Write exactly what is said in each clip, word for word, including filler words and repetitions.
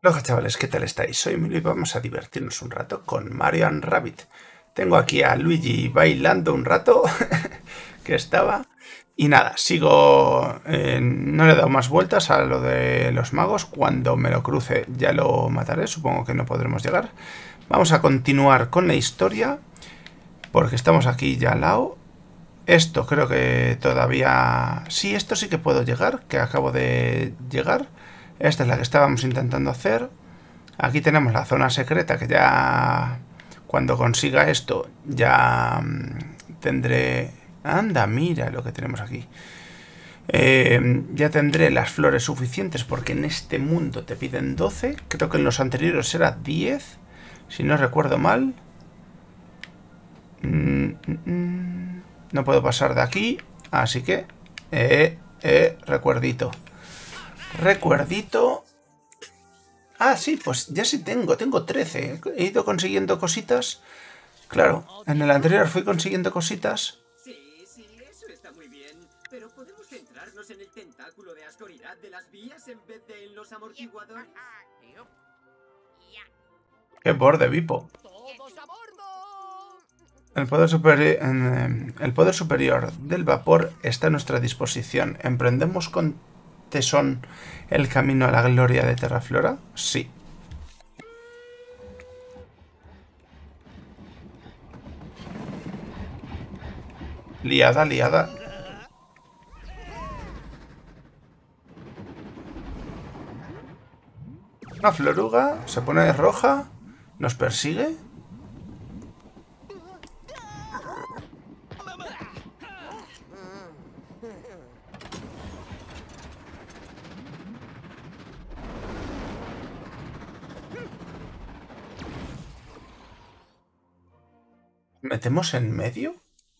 Hola chavales, ¿qué tal estáis? Soy Emilio y vamos a divertirnos un rato con Mario and Rabbit. Tengo aquí a Luigi bailando un rato, que estaba... Y nada, sigo... eh, no le he dado más vueltas a lo de los magos. Cuando me lo cruce ya lo mataré, supongo que no podremos llegar. Vamos a continuar con la historia, porque estamos aquí ya al lado. Esto creo que todavía... Sí, esto sí que puedo llegar, que acabo de llegar. Esta es la que estábamos intentando hacer. Aquí tenemos la zona secreta que ya... Cuando consiga esto ya mmm, tendré... Anda, mira lo que tenemos aquí. Eh, ya tendré las flores suficientes porque en este mundo te piden doce. Creo que en los anteriores era diez, si no recuerdo mal. Mm, mm, mm. No puedo pasar de aquí, así que... Eh, eh, recuerdito. Recuerdito... Ah, sí, pues ya sí tengo, tengo trece. He ido consiguiendo cositas. Claro, en el anterior fui consiguiendo cositas. Sí, sí, eso está muy bien. Pero podemos centrarnos en el tentáculo de oscuridad de las vías en vez de en los amortiguadores. ¡Qué borde, Vipo! El poder, superi en, el poder superior del vapor está a nuestra disposición. ¿Emprendemos con tesón el camino a la gloria de Terraflora? Sí. Liada, liada. Una floruga se pone roja. ¿Nos persigue? ¿Metemos en medio?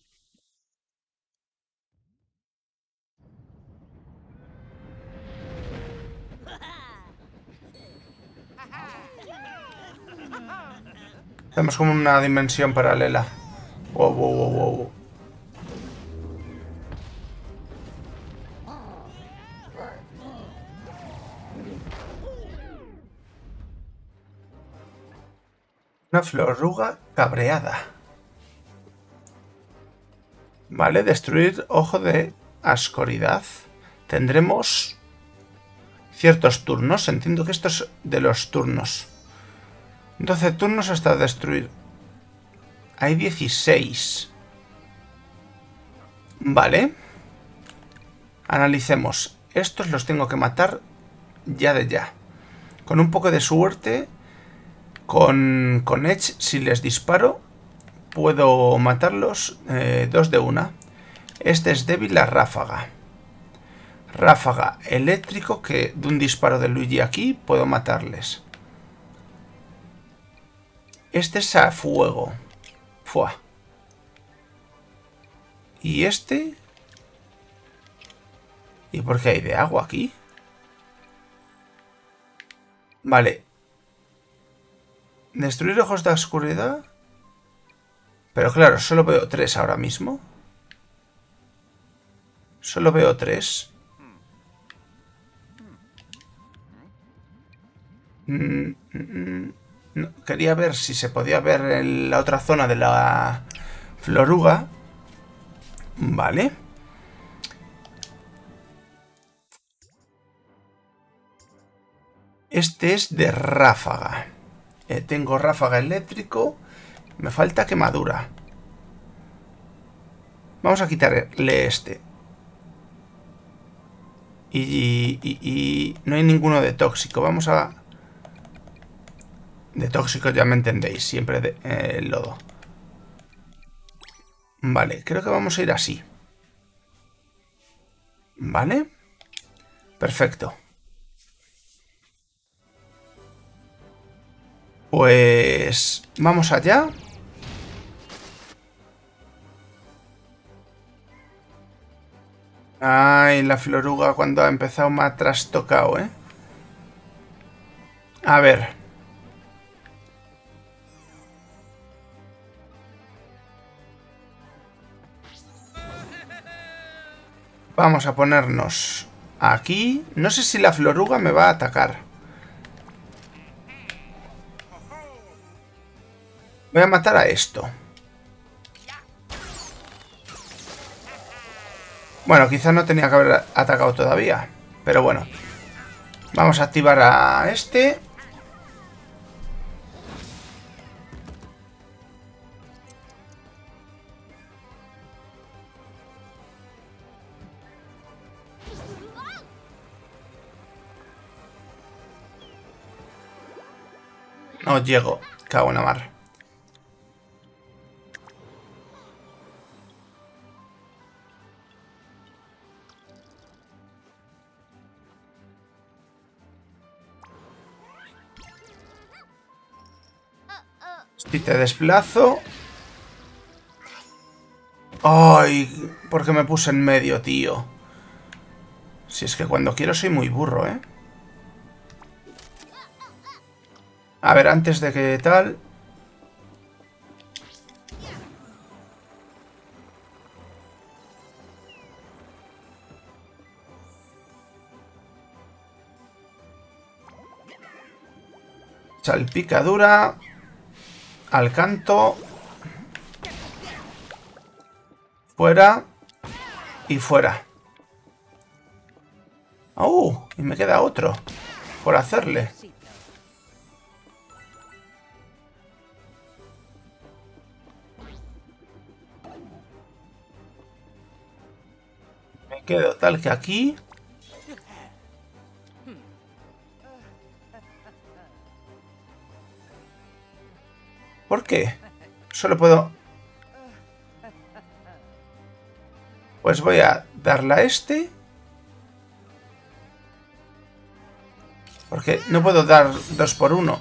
Tenemos como una dimensión paralela. Wow, wow, wow, wow. Una floruga cabreada. Vale, destruir ojo de oscuridad. Tendremos ciertos turnos. Entiendo que esto es de los turnos. doce turnos hasta destruir. Hay dieciséis. Vale. Analicemos. Estos los tengo que matar ya de ya. Con un poco de suerte, con, con Edge, si les disparo, puedo matarlos eh, dos de una. Este es débil a ráfaga. Ráfaga eléctrico, que de un disparo de Luigi aquí puedo matarles. Este es a fuego. Fua. Y este... ¿Y por qué hay de agua aquí? Vale. Destruir ojos de oscuridad. Pero claro, solo veo tres ahora mismo. Solo veo tres. Mm, mm, no, quería ver si se podía ver en la otra zona de la floruga. Vale. Este es de ráfaga. Eh, tengo ráfaga eléctrico. Me falta quemadura. Vamos a quitarle este. Y, y, y, y no hay ninguno de tóxico. Vamos a... De tóxico ya me entendéis. Siempre de eh, el lodo. Vale, creo que vamos a ir así. Vale. Perfecto. Pues... vamos allá. Ay, la floruga cuando ha empezado me ha trastocado, ¿eh? A ver. Vamos a ponernos aquí. No sé si la floruga me va a atacar. Voy a matar a esto. Bueno, quizás no tenía que haber atacado todavía. Pero bueno. Vamos a activar a este. No llego. Cago en la mar. Si te desplazo... ¡Ay! ¿Por qué me puse en medio, tío? Si es que cuando quiero soy muy burro, ¿eh? A ver, antes de que tal... Salpicadura... Al canto. Fuera. Y fuera. ¡Oh! Y me queda otro. Por hacerle. Me quedo tal que aquí. ¿Por qué? Solo puedo... Pues voy a darle a este. Porque no puedo dar dos por uno.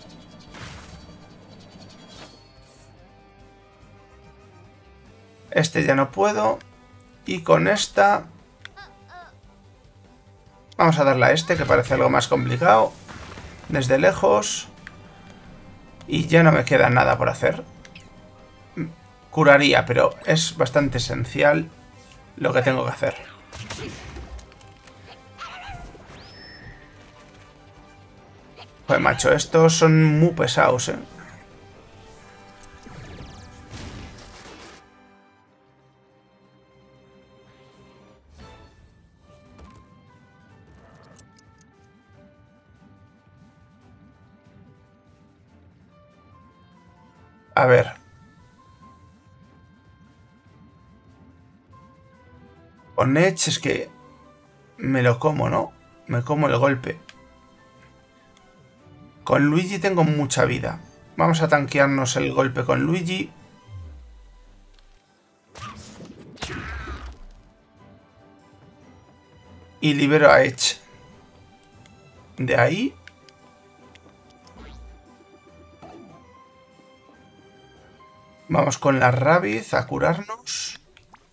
Este ya no puedo. Y con esta... Vamos a darle a este, que parece algo más complicado. Desde lejos... Y ya no me queda nada por hacer. Curaría, pero es bastante esencial lo que tengo que hacer. Pues macho, estos son muy pesados, ¿eh? A ver. Con Edge es que me lo como, ¿no? Me como el golpe. Con Luigi tengo mucha vida. Vamos a tanquearnos el golpe con Luigi. Y libero a Edge. De ahí... Vamos con la Rabbids a curarnos.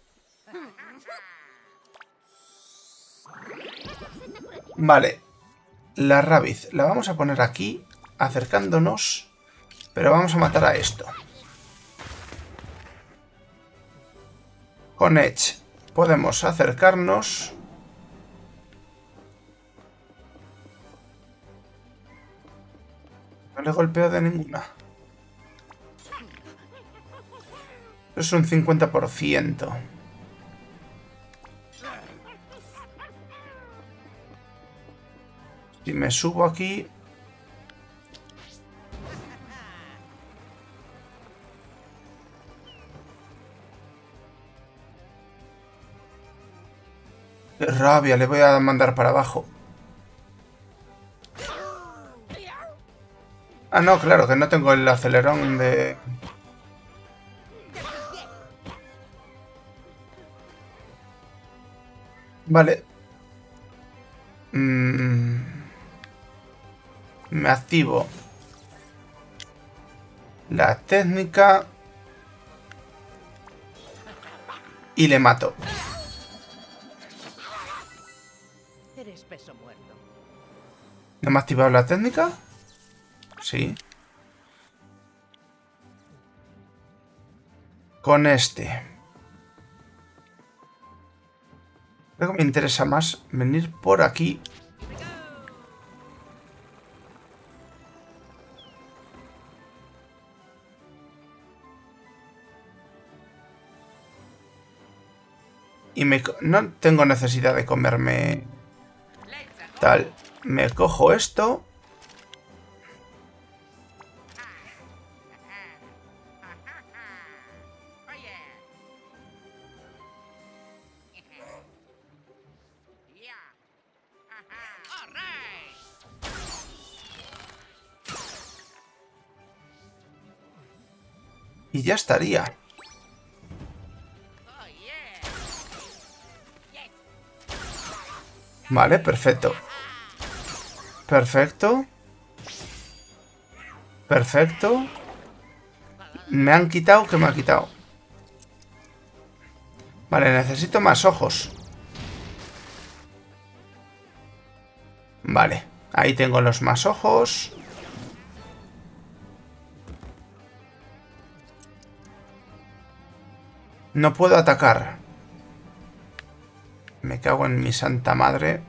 Vale. La Rabbids la vamos a poner aquí, acercándonos. Pero vamos a matar a esto. Con Edge podemos acercarnos. No le golpeo de ninguna. Es un cincuenta por ciento. Si me subo aquí... ¡Qué rabia! Le voy a mandar para abajo. Ah, no, claro, que no tengo el acelerón de... Vale. Mm. Me activo la técnica y le mato. Eres peso muerto. ¿No me ha activado la técnica? Sí. Con este. Creo que me interesa más venir por aquí. y me... No tengo necesidad de comerme... Tal. Me cojo esto. Y ya estaría. Vale, perfecto. Perfecto. Perfecto. Me han quitado, ¿qué me ha quitado? Vale, necesito más ojos. Vale, ahí tengo los más ojos. No puedo atacar. Me cago en mi santa madre.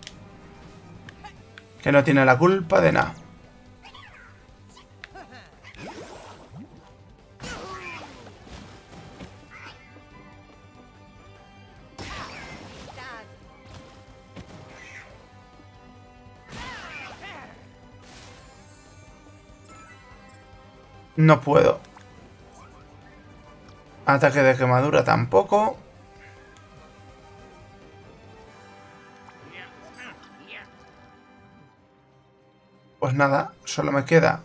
Que no tiene la culpa de nada. No puedo. Ataque de quemadura tampoco. Pues nada, solo me queda.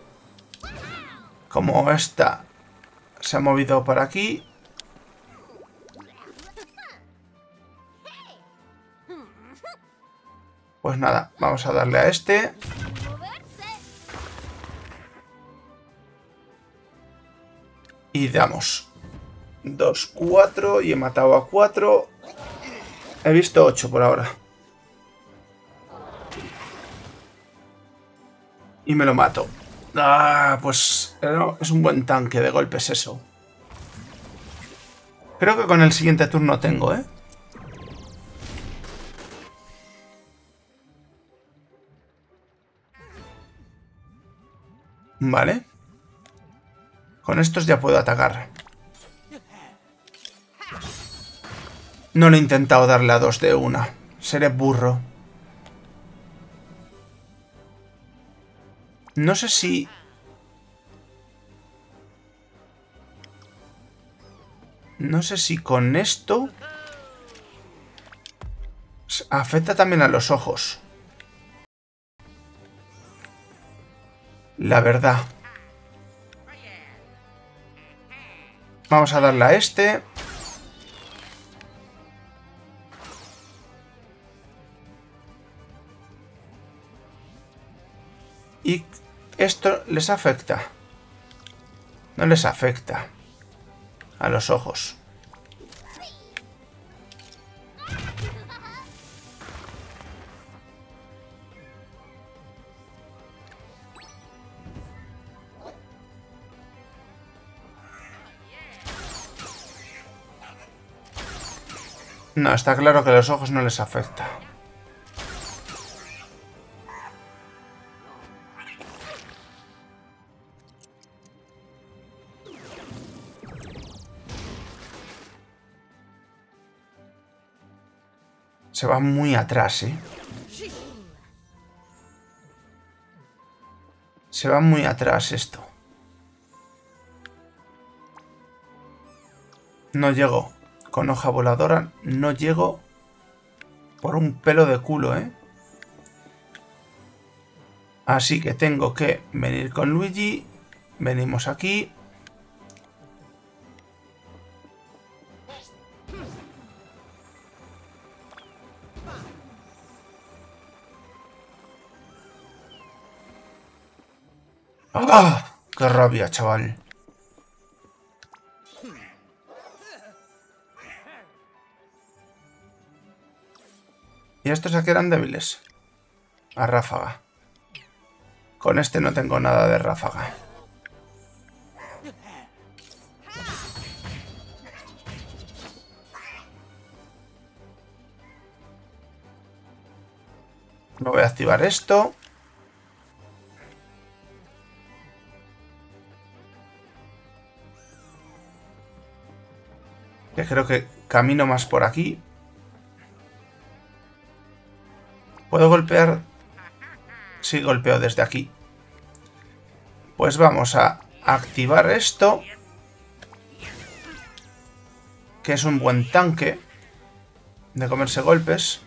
Como esta se ha movido por aquí. Pues nada, vamos a darle a este. Y damos dos, cuatro y he matado a cuatro. He visto ocho por ahora. Y me lo mato. Ah, pues no, es un buen tanque de golpes eso. Creo que con el siguiente turno tengo, ¿eh? Vale. Con estos ya puedo atacar. No le he intentado darle a dos de una. Seré burro. No sé si... No sé si con esto... afecta también a los ojos. La verdad. Vamos a darle a este. Y esto les afecta. No les afecta a los ojos. No, está claro que a los ojos no les afecta. Se va muy atrás, ¿eh? Se va muy atrás esto. No llego. Con hoja voladora no llego por un pelo de culo, ¿eh? Así que tengo que venir con Luigi. Venimos aquí. ¡Ah! ¡Qué rabia, chaval! Y estos aquí eran débiles. A ráfaga. Con este no tengo nada de ráfaga. Me voy a activar esto. Que creo que camino más por aquí. ¿Puedo golpear? Sí, golpeo desde aquí. Pues vamos a activar esto, que es un buen tanque de comerse golpes.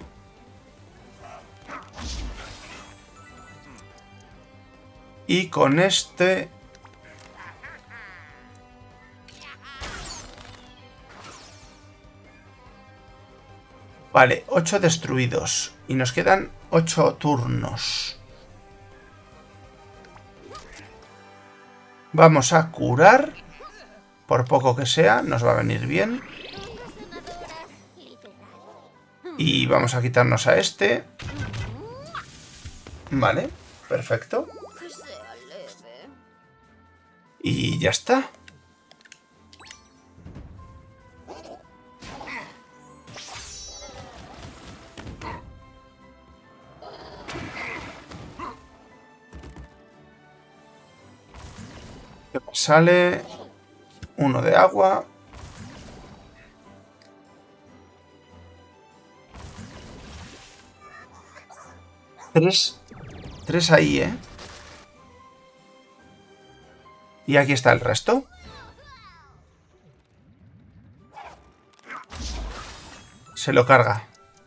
Y con este... Vale, ocho destruidos. Y nos quedan ocho turnos. Vamos a curar. Por poco que sea, nos va a venir bien. Y vamos a quitarnos a este. Vale, perfecto. Y ya está. Sale uno de agua. Tres. Tres ahí, ¿eh? Y aquí está el resto. Se lo carga.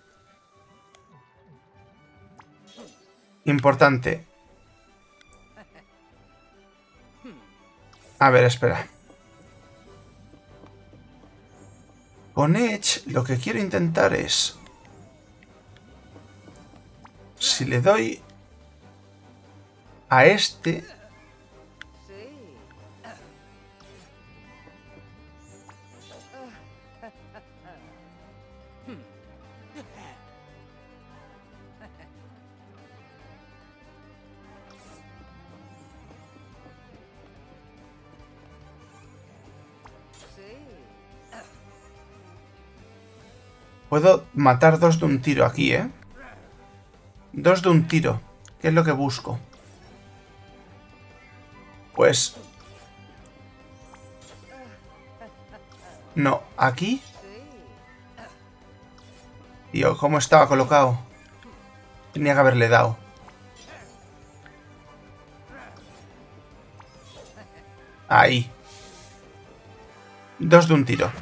Importante. A ver, espera. Con Edge lo que quiero intentar es... Si le doy a este... Puedo matar dos de un tiro aquí, ¿eh? Dos de un tiro. ¿Qué es lo que busco? Pues... No, aquí... Tío, ¿cómo estaba colocado? Tenía que haberle dado. Ahí. Dos de un tiro.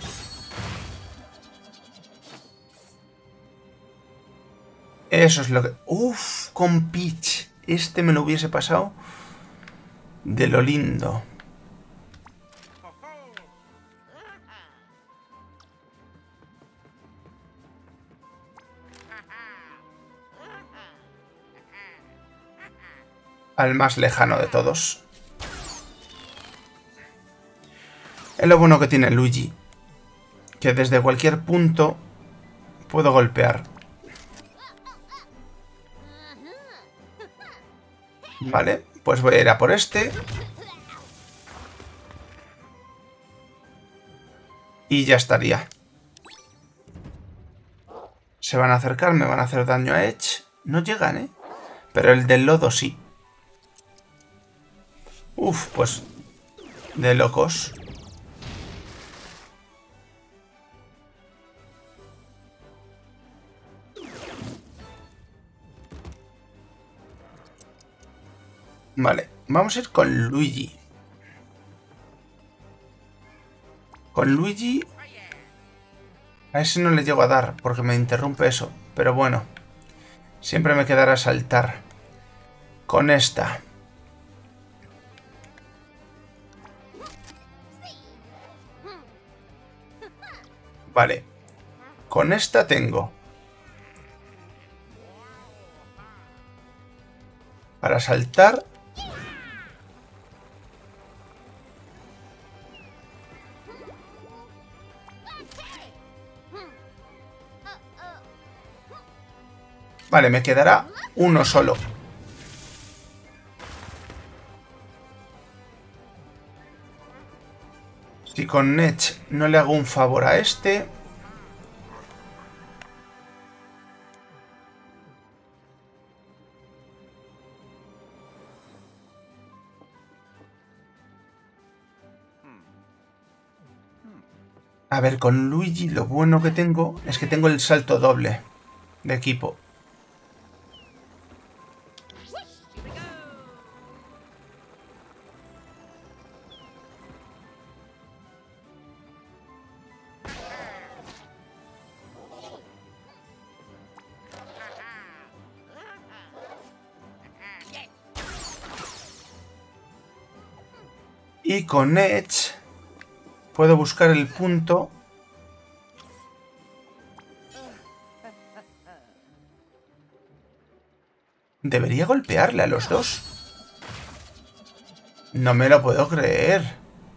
Eso es lo que... Uf, con Peach. Este me lo hubiese pasado de lo lindo. Al más lejano de todos. Es lo bueno que tiene Luigi. Que desde cualquier punto puedo golpear. Vale, pues voy a ir a por este. Y ya estaría. Se van a acercar, me van a hacer daño a Edge. No llegan, ¿eh? Pero el del lodo sí. Uf, pues... De locos. Vale, vamos a ir con Luigi. Con Luigi... A ese no le llego a dar, porque me interrumpe eso. Pero bueno, siempre me quedará saltar. Con esta. Vale. Con esta tengo... Para saltar... Vale, me quedará uno solo. Si con Edge no le hago un favor a este... A ver, con Luigi lo bueno que tengo es que tengo el salto doble de equipo. Y con Edge puedo buscar el punto. Debería golpearle a los dos. No me lo puedo creer.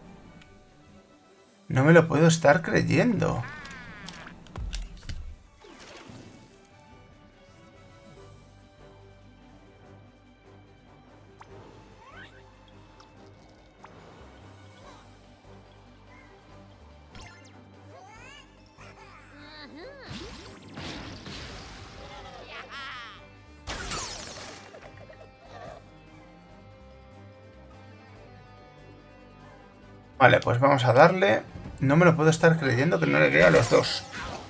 No me lo puedo estar creyendo. Vale, pues vamos a darle. No me lo puedo estar creyendo que no le dé a los dos.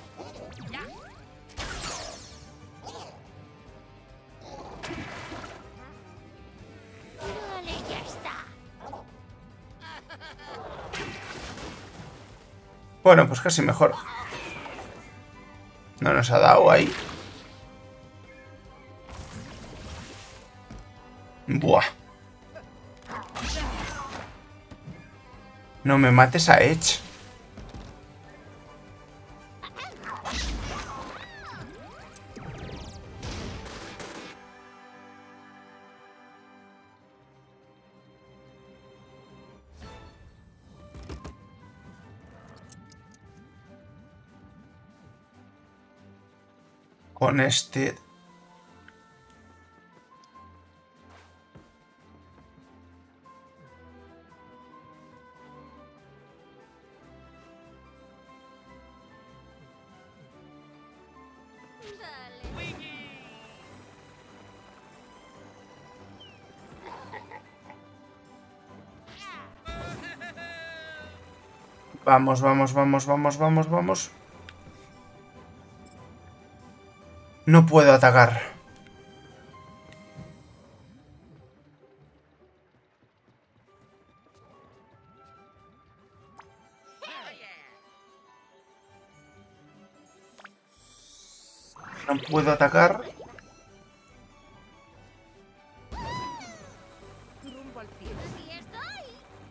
Vale, ya está. Bueno, pues casi mejor. No nos ha dado ahí. Buah. No me mates a Edge. Con este... Vamos, vamos, vamos, vamos, vamos, vamos. No puedo atacar. No puedo atacar. Rumbo al cielo. Aquí estoy.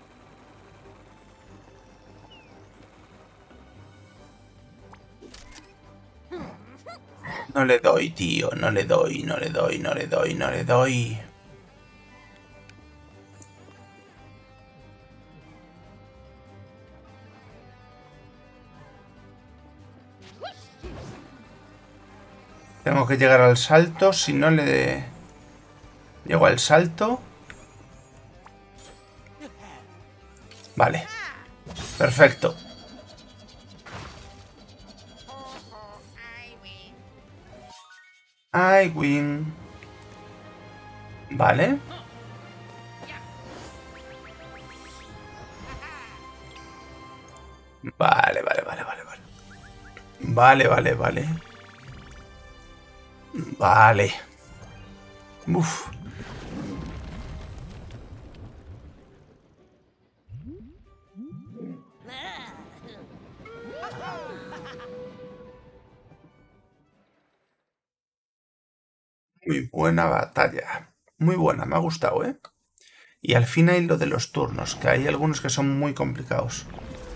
No le doy, tío. No le doy, no le doy, no le doy, no le doy. Tengo que llegar al salto. Si no le llego al salto. Vale. Perfecto. I win. Vale. Vale, vale, vale, vale, vale. Vale, vale, vale. Vale. Uf. Muy buena batalla. Muy buena, me ha gustado, ¿eh? Y al fin hay lo de los turnos, que hay algunos que son muy complicados.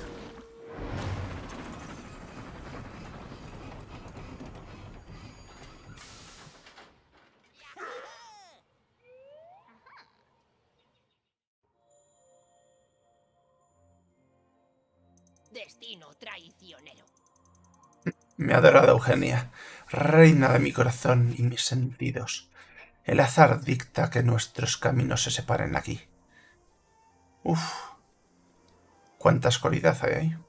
Destino traicionero. Mi adorada Eugenia, reina de mi corazón y mis sentidos. El azar dicta que nuestros caminos se separen aquí. Uf. ¿Cuánta oscuridad hay ahí?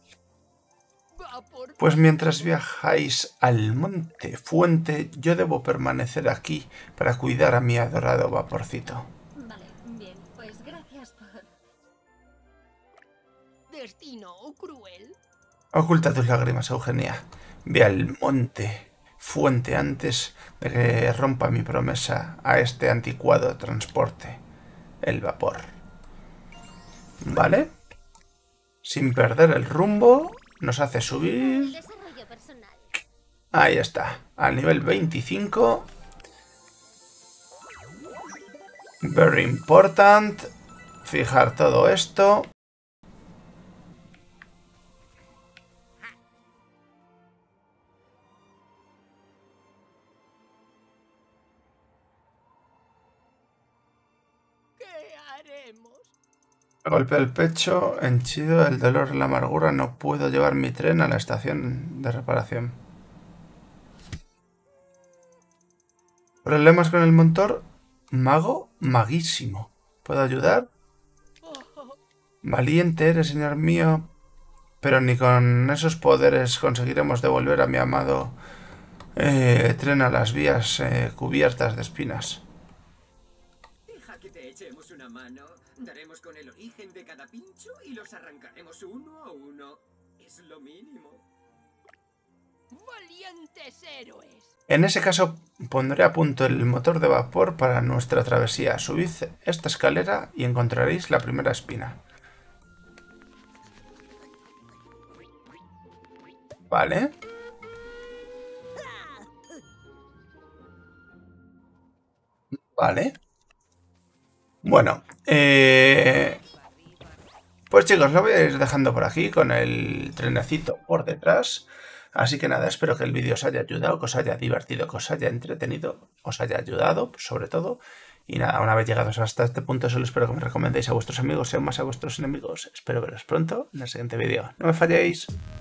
Pues mientras viajáis al monte Fuente, yo debo permanecer aquí para cuidar a mi adorado vaporcito. Vale, bien, pues gracias por... Destino cruel. Oculta tus lágrimas, Eugenia. Ve al monte fuente antes de que rompa mi promesa a este anticuado transporte, el vapor. Vale. Sin perder el rumbo, nos hace subir. Desarrollo personal. Ahí está, al nivel veinticinco. Very important. Fijar todo esto. ¿Qué haremos? Golpeo el pecho, henchido, el dolor, la amargura. No puedo llevar mi tren a la estación de reparación. ¿Problemas con el motor? Mago, maguísimo. ¿Puedo ayudar? Valiente eres, señor mío. Pero ni con esos poderes conseguiremos devolver a mi amado eh, tren a las vías eh, cubiertas de espinas. Deja que te echemos una mano. Daremos con el origen de cada pincho y los arrancaremos uno a uno. Es lo mínimo. ¡Valientes héroes! En ese caso, pondré a punto el motor de vapor para nuestra travesía. Subid esta escalera y encontraréis la primera espina. Vale. Vale. Bueno, eh... pues chicos, lo voy a ir dejando por aquí con el trenecito por detrás. Así que nada, espero que el vídeo os haya ayudado, que os haya divertido, que os haya entretenido, os haya ayudado, sobre todo. Y nada, una vez llegados hasta este punto, solo espero que me recomendéis a vuestros amigos y aún más a vuestros enemigos. Espero veros pronto en el siguiente vídeo. ¡No me falléis!